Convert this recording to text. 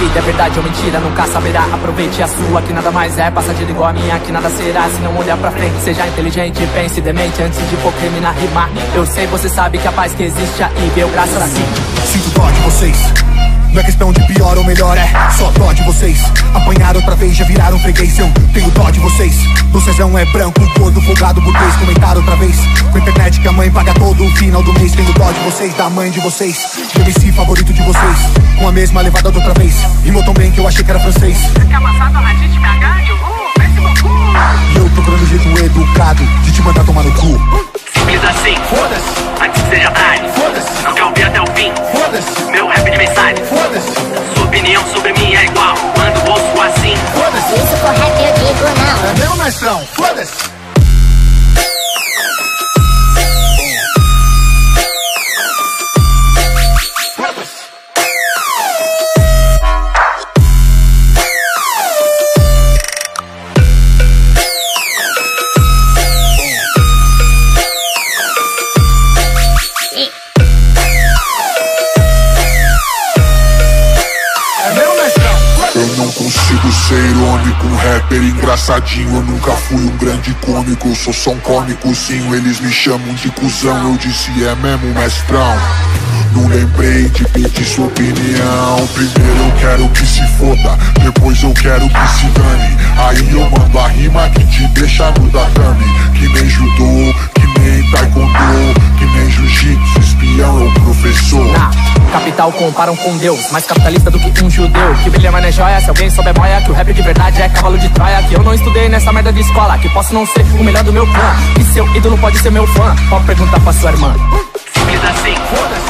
vida é verdade ou mentira, nunca saberá. Aproveite a sua, que nada mais é passageira igual a minha, que nada será se não olhar pra frente. Seja inteligente, pense demente antes de pôr crime na rima. Eu sei, você sabe que a paz que existe aí veio graças a si. Sinto dó de vocês, não é questão de pior ou melhor, é só dó de vocês. Apanharam outra vez, já viraram freguês, eu tenho dó de vocês. Do Cezão é branco, gordo, folgado, burguês. Comentaram outra vez, com a internet que a mãe paga todo o final do mês. Tenho dó de vocês, da mãe de vocês, do MC favorito de vocês, com a mesma levada da outra vez. Rimou tão bem que eu achei que era francês. Que amassado a radite me aganho, péssimo cu. E eu procurando um jeito educado de te mandar tomar no cu. Simples assim, Foda-se, antes que seja tarde. foda-se, Não quer ouvir até o fim, foda-se, meu rap de mensagem. foda-se, Sua opinião sobre mim é igual, quando ouço assim. foda-se. Isso for rap eu digo não. É meu mestrão, foda-se. Eu não consigo ser irônico, um rapper engraçadinho. Eu nunca fui um grande cômico, eu sou só um cômicozinho. Eles me chamam de cuzão, eu disse é mesmo mestrão. Não lembrei de pedir sua opinião. Primeiro eu quero que se foda, depois eu quero que se dane. Aí eu mando a rima que te deixa no tatame. Que nem judô, que nem taekwondo, que nem jiu-jitsu, espião é o professor. Na capital comparam com Deus, mais capitalista do que um judeu. Que brilha, mas não é joia, se alguém souber boia. Que o rap de verdade é cavalo de Troia. Que eu não estudei nessa merda de escola, que posso não ser o melhor do meu clã. Que seu ídolo pode ser meu fã, pode perguntar pra sua irmã. Simples assim, Foda-se,